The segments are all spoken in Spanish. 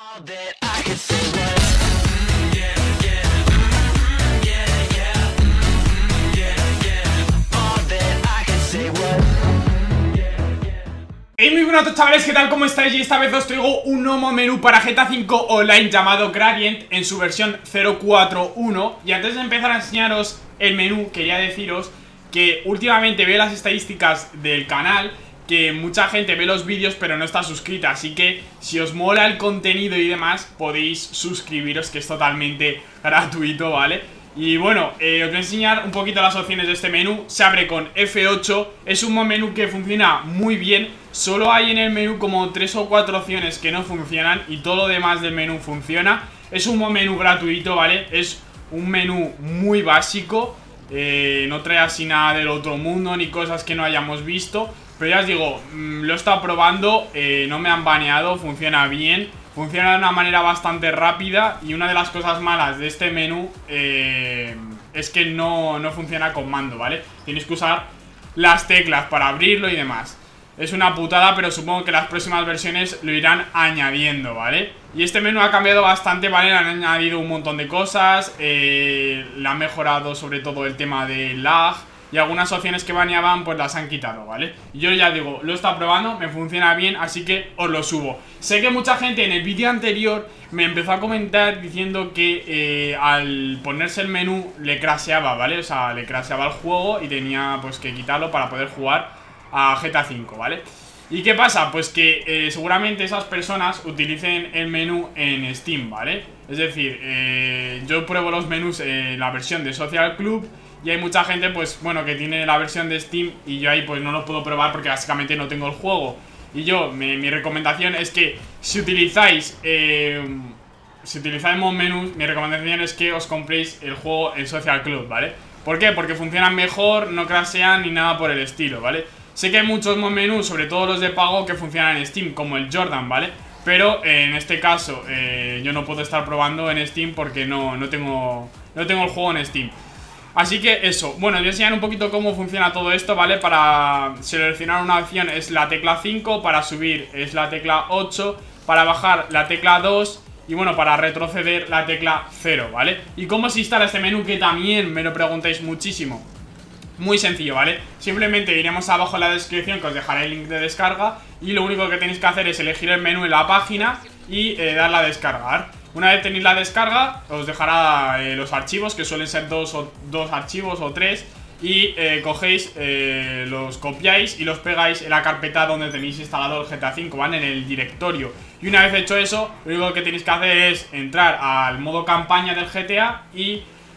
Hey, muy buenas chavales, ¿qué tal? ¿Cómo estáis? Y esta vez os traigo un nuevo menú para GTA V Online llamado Gradient en su versión 0.4.1. Y antes de empezar a enseñaros el menú, quería deciros que últimamente veo las estadísticas del canal que mucha gente ve los vídeos pero no está suscrita, así que si os mola el contenido y demás podéis suscribiros, que es totalmente gratuito, ¿vale? Y bueno, os voy a enseñar un poquito las opciones de este menú. Se abre con F8, es un menú que funciona muy bien. Solo hay en el menú como 3 o 4 opciones que no funcionan y todo lo demás del menú funciona. Es un menú gratuito, ¿vale? Es un menú muy básico, no trae así nada del otro mundo ni cosas que no hayamos visto. Pero ya os digo, lo he estado probando, no me han baneado, funciona bien. Funciona de una manera bastante rápida. Y una de las cosas malas de este menú es que no funciona con mando, ¿vale? Tienes que usar las teclas para abrirlo y demás. Es una putada, pero supongo que las próximas versiones lo irán añadiendo, ¿vale? Y este menú ha cambiado bastante, ¿vale? Le han añadido un montón de cosas, le han mejorado sobre todo el tema de lag. Y algunas opciones que baneaban pues las han quitado, ¿vale? Y yo ya digo, lo he estado probando, me funciona bien, así que os lo subo. Sé que mucha gente en el vídeo anterior me empezó a comentar diciendo que al ponerse el menú le crasheaba, ¿vale? O sea, le crasheaba el juego y tenía pues que quitarlo para poder jugar a GTA V, ¿vale? ¿Y qué pasa? Pues que seguramente esas personas utilicen el menú en Steam, ¿vale? Es decir, yo pruebo los menús en la versión de Social Club y hay mucha gente, pues, bueno, que tiene la versión de Steam y yo ahí, pues, no lo puedo probar porque básicamente no tengo el juego. Y yo, mi recomendación es que si utilizáis menús, mi recomendación es que os compréis el juego en Social Club, ¿vale? ¿Por qué? Porque funcionan mejor, no crashean ni nada por el estilo, ¿vale? Sé que hay muchos menús, sobre todo los de pago, que funcionan en Steam, como el Jordan, ¿vale? Pero en este caso yo no puedo estar probando en Steam porque no tengo el juego en Steam. Así que eso, bueno, voy a enseñar un poquito cómo funciona todo esto, ¿vale? Para seleccionar una opción es la tecla 5, para subir es la tecla 8, para bajar la tecla 2 y bueno, para retroceder la tecla 0, ¿vale? ¿Y cómo se instala este menú? Que también me lo preguntáis muchísimo. Muy sencillo, ¿vale? Simplemente iremos abajo en la descripción, que os dejaré el link de descarga, y lo único que tenéis que hacer es elegir el menú en la página y darle a descargar. Una vez tenéis la descarga, os dejará los archivos, que suelen ser dos archivos o 3, y cogéis, los copiáis y los pegáis en la carpeta donde tenéis instalado el GTA V, ¿vale? En el directorio. Y una vez hecho eso, lo único que tenéis que hacer es entrar al modo campaña del GTA y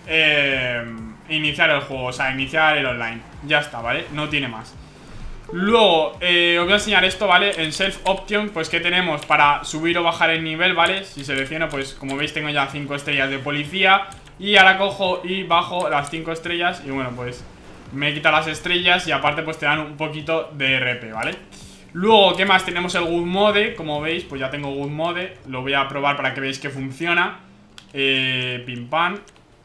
iniciar el juego, o sea, iniciar el online. Ya está, ¿vale? No tiene más. Luego, os voy a enseñar esto, ¿vale? En Self Option, pues que tenemos para subir o bajar el nivel, ¿vale? Si selecciono, pues como veis tengo ya 5 estrellas de policía. Y ahora cojo y bajo las 5 estrellas y bueno, pues me quita las estrellas y aparte pues te dan un poquito de RP, ¿vale? Luego, ¿qué más? Tenemos el Good Mode, como veis, pues ya tengo Good Mode. Lo voy a probar para que veáis que funciona. Pim pam.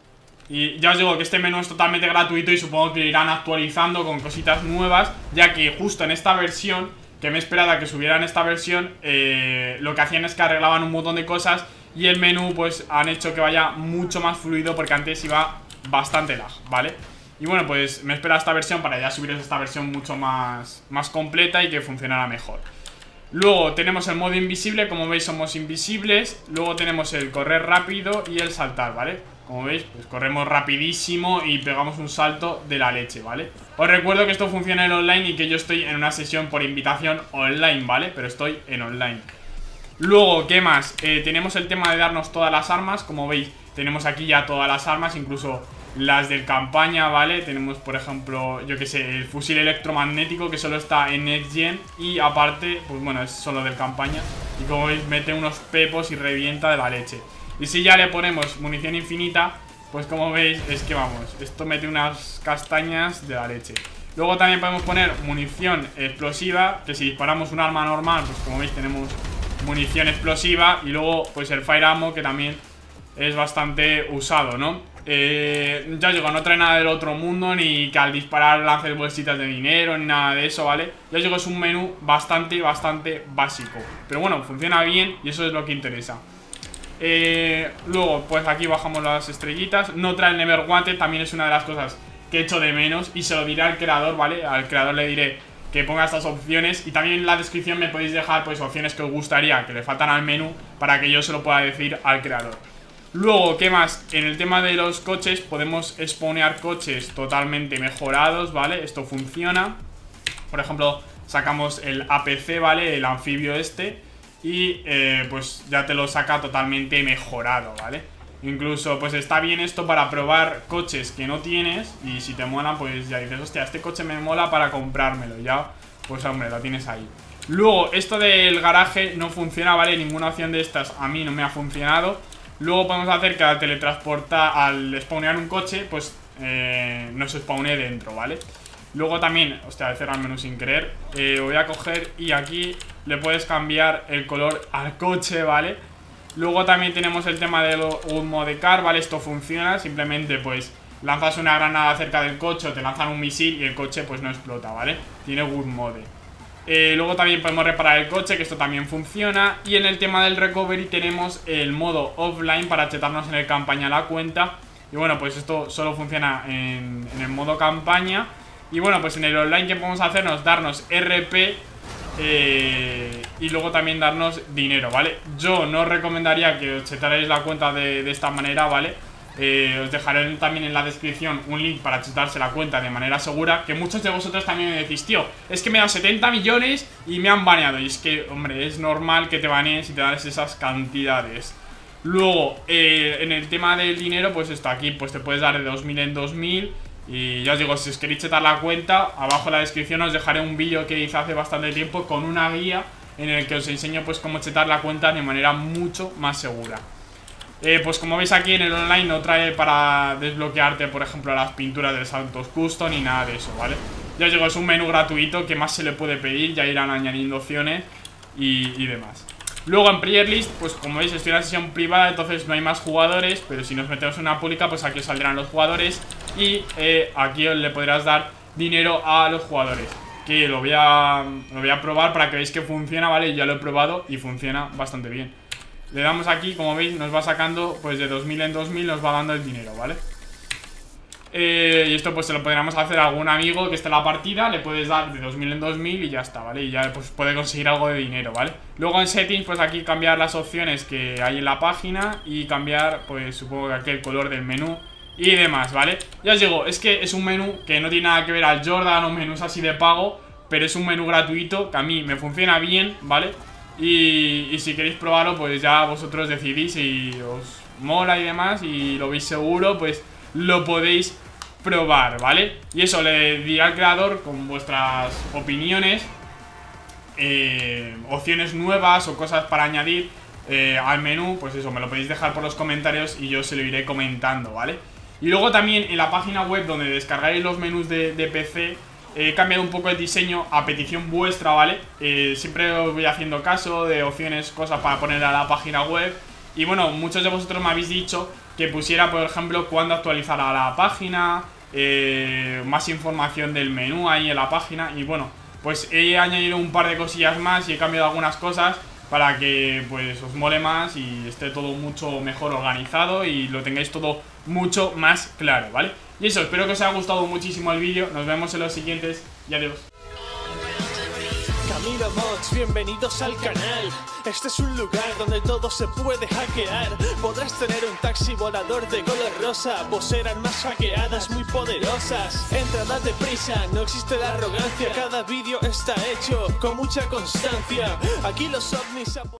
Y ya os digo que este menú es totalmente gratuito y supongo que lo irán actualizando con cositas nuevas, ya que justo en esta versión, que me he esperado a que subieran esta versión, lo que hacían es que arreglaban un montón de cosas y el menú pues han hecho que vaya mucho más fluido porque antes iba bastante lag, ¿vale? Y bueno, pues me he esperado esta versión para ya subiros esta versión mucho más completa y que funcionara mejor. Luego tenemos el modo invisible, como veis somos invisibles. Luego tenemos el correr rápido y el saltar, ¿vale? Como veis, pues corremos rapidísimo y pegamos un salto de la leche, ¿vale? Os recuerdo que esto funciona en online y que yo estoy en una sesión por invitación online, ¿vale? Pero estoy en online. Luego, ¿qué más? Tenemos el tema de darnos todas las armas. Como veis, tenemos aquí ya todas las armas, incluso las del campaña, ¿vale? Tenemos, por ejemplo, yo que sé, el fusil electromagnético, que solo está en Next Gen. Y aparte, pues bueno, es solo del campaña. Y como veis, mete unos pepos y revienta de la leche. Y si ya le ponemos munición infinita, pues como veis, es que vamos, esto mete unas castañas de la leche. Luego también podemos poner munición explosiva, que si disparamos un arma normal, pues como veis tenemos munición explosiva. Y luego pues el Fire Ammo, que también es bastante usado, ¿no? Ya digo, no trae nada del otro mundo, ni que al disparar lances bolsitas de dinero, ni nada de eso, ¿vale? Ya digo, es un menú bastante básico, pero bueno, funciona bien y eso es lo que interesa. Luego, pues aquí bajamos las estrellitas. No trae el Never Wanted, también es una de las cosas que echo de menos y se lo diré al creador, ¿vale? Al creador le diré que ponga estas opciones y también en la descripción me podéis dejar pues opciones que os gustaría, que le faltan al menú, para que yo se lo pueda decir al creador. Luego, ¿qué más? En el tema de los coches podemos spawnear coches totalmente mejorados, ¿vale? Esto funciona. Por ejemplo, sacamos el APC, ¿vale? El anfibio este. Y pues ya te lo saca totalmente mejorado, ¿vale? Incluso pues está bien esto para probar coches que no tienes. Y si te mola pues ya dices, hostia, este coche me mola para comprármelo. Ya, pues hombre, lo tienes ahí. Luego, esto del garaje no funciona, ¿vale? Ninguna opción de estas a mí no me ha funcionado. Luego podemos hacer que al teletransportar, al spawnear un coche, pues no se spawnee dentro, ¿vale? Luego también, hostia, he cerrado el menú sin querer. Voy a coger y aquí le puedes cambiar el color al coche, ¿vale? Luego también tenemos el tema del Good Mode Car, ¿vale? Esto funciona, simplemente pues lanzas una granada cerca del coche o te lanzan un misil y el coche pues no explota, ¿vale? Tiene Good Mode. Luego también podemos reparar el coche, que esto también funciona. Y en el tema del recovery tenemos el modo offline para chetarnos en el campaña la cuenta. Y bueno, pues esto solo funciona en el modo campaña. Y bueno, pues en el online que podemos hacernos, darnos RP y luego también darnos dinero, ¿vale? Yo no os recomendaría que os chetarais la cuenta de esta manera, ¿vale? Os dejaré también en la descripción un link para chetarse la cuenta de manera segura. Que muchos de vosotros también me decís, tío, es que me he dado 70 millones y me han baneado. Y es que, hombre, es normal que te baneen si te das esas cantidades. Luego, en el tema del dinero, pues esto aquí, pues te puedes dar de 2000 en 2000. Y ya os digo, si os queréis chetar la cuenta, abajo en la descripción os dejaré un vídeo que hice hace bastante tiempo con una guía en el que os enseño pues cómo chetar la cuenta de manera mucho más segura. Pues como veis aquí en el online no trae para desbloquearte, por ejemplo, las pinturas del Santos Custom ni nada de eso, ¿vale? Ya os digo, es un menú gratuito que más se le puede pedir, ya irán añadiendo opciones y demás. Luego en Player List, pues como veis estoy en la sesión privada, entonces no hay más jugadores, pero si nos metemos en una pública, pues aquí os saldrán los jugadores y aquí le podrás dar dinero a los jugadores. Que lo voy a probar para que veáis que funciona, ¿vale? Ya lo he probado y funciona bastante bien. Le damos aquí, como veis, nos va sacando pues de 2000 en 2000, nos va dando el dinero, ¿vale? Y esto pues se lo podríamos hacer a algún amigo que esté en la partida. Le puedes dar de 2000 en 2000 y ya está, ¿vale? Y ya pues puede conseguir algo de dinero, ¿vale? Luego en settings pues aquí cambiar las opciones que hay en la página. Y cambiar pues supongo que aquí el color del menú y demás, ¿vale? Ya os digo, es que es un menú que no tiene nada que ver al Jordan o menús así de pago, pero es un menú gratuito que a mí me funciona bien, ¿vale? Y si queréis probarlo pues ya vosotros decidís si os mola y demás y lo veis seguro, pues lo podéis probar, ¿vale? Y eso, le diré al creador con vuestras opiniones, opciones nuevas o cosas para añadir al menú, pues eso, me lo podéis dejar por los comentarios y yo se lo iré comentando, ¿vale? Y luego también en la página web donde descargáis los menús de PC, he cambiado un poco el diseño a petición vuestra, ¿vale? Siempre os voy haciendo caso de opciones, cosas para poner a la página web. Y bueno, muchos de vosotros me habéis dicho que pusiera, por ejemplo, cuándo actualizará la página, más información del menú ahí en la página. Y bueno, pues he añadido un par de cosillas más y he cambiado algunas cosas para que pues os mole más y esté todo mucho mejor organizado y lo tengáis todo mucho más claro, ¿vale? Y eso, espero que os haya gustado muchísimo el vídeo. Nos vemos en los siguientes y adiós. Camilo Mods, bienvenidos al canal. Este es un lugar donde todo se puede hackear. Podrás tener un taxi volador de color rosa, voz armas hackeadas muy poderosas. Entra, date prisa, no existe la arrogancia. Cada vídeo está hecho con mucha constancia. Aquí los ovnis